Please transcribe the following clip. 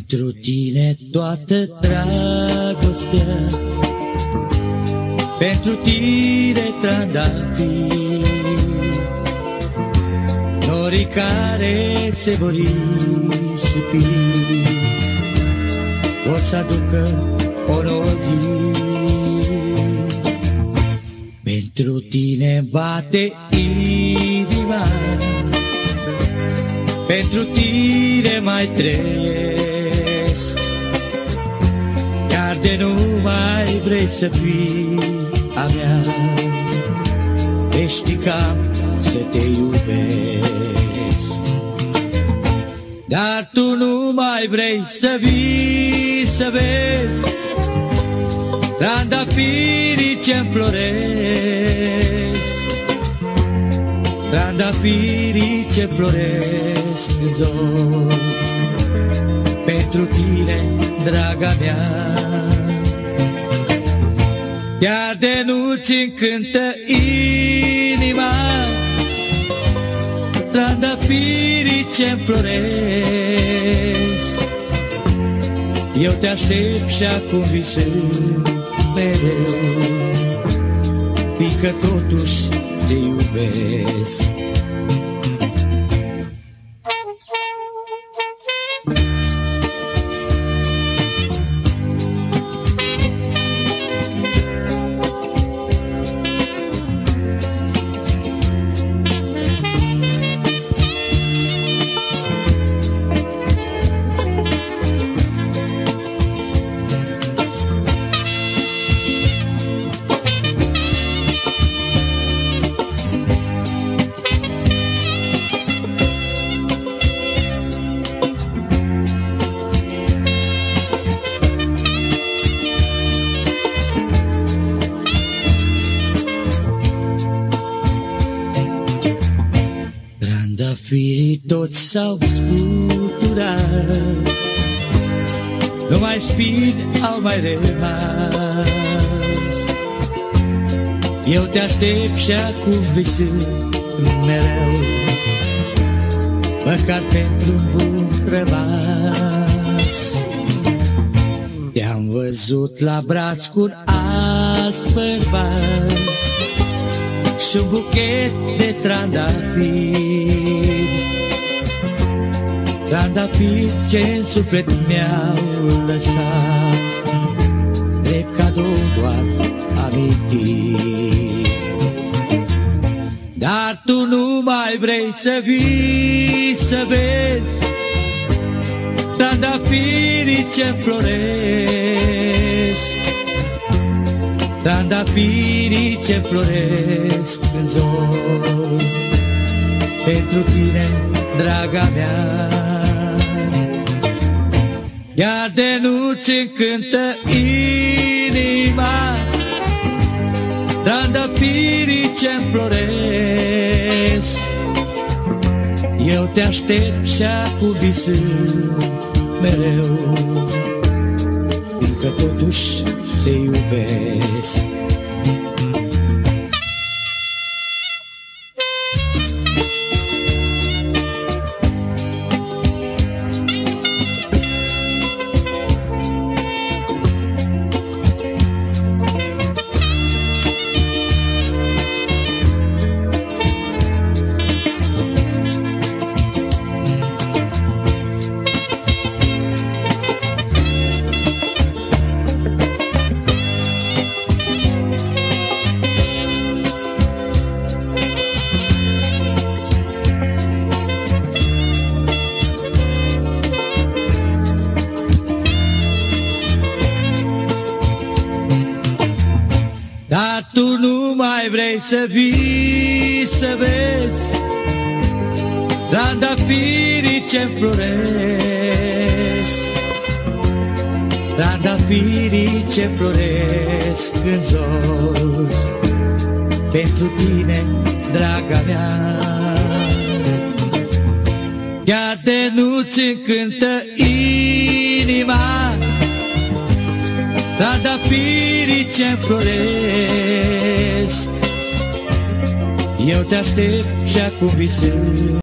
Pentru tine toată dragostea, pentru tine trandafiri, norii care se vor risipi, vor să aducă o nouă zi. Pentru tine bate inima, pentru tine mai trăiesc, iar de nu mai vrei să fii a mea, știi că am să te iubesc. Dar tu nu mai vrei să vii să vezi trandafirii ce-mi floresc, trandafirii ce floresc în zor. Pentru tine, draga mea, chiar de nu-ți încântă inima trandafirii ce-mi floresc. Eu te aștept și acum visând mereu, fiindcă totuși te iubesc. Trandafirii toți s-au scuturat, numai spini au mai rămas. Eu te aștept și acum visând mereu, măcar pentru un bun rămas. Te-am văzut la braț cu un alt bărbat și un buchet de trandafiri, trandafiri ce-n suflet mi-au lăsat, drept cadou doar amintiri. Dar tu nu mai vrei să vii să vezi trandafirii ce-mi floresc, trandafirii ce floresc în zor. Pentru tine, draga mea, iar de nu-ți încântă inima trandafirii ce floresc. Eu te aștept și acum visând mereu, fiindcă totuși te iubesc. Dar tu nu mai vrei să vii să vezi trandafirii ce floresc, trandafirii ce floresc în zor. Pentru tine, draga mea, chiar de nu-ți încântă inima trandafirii ce floresc. Eu te aștept și acum visând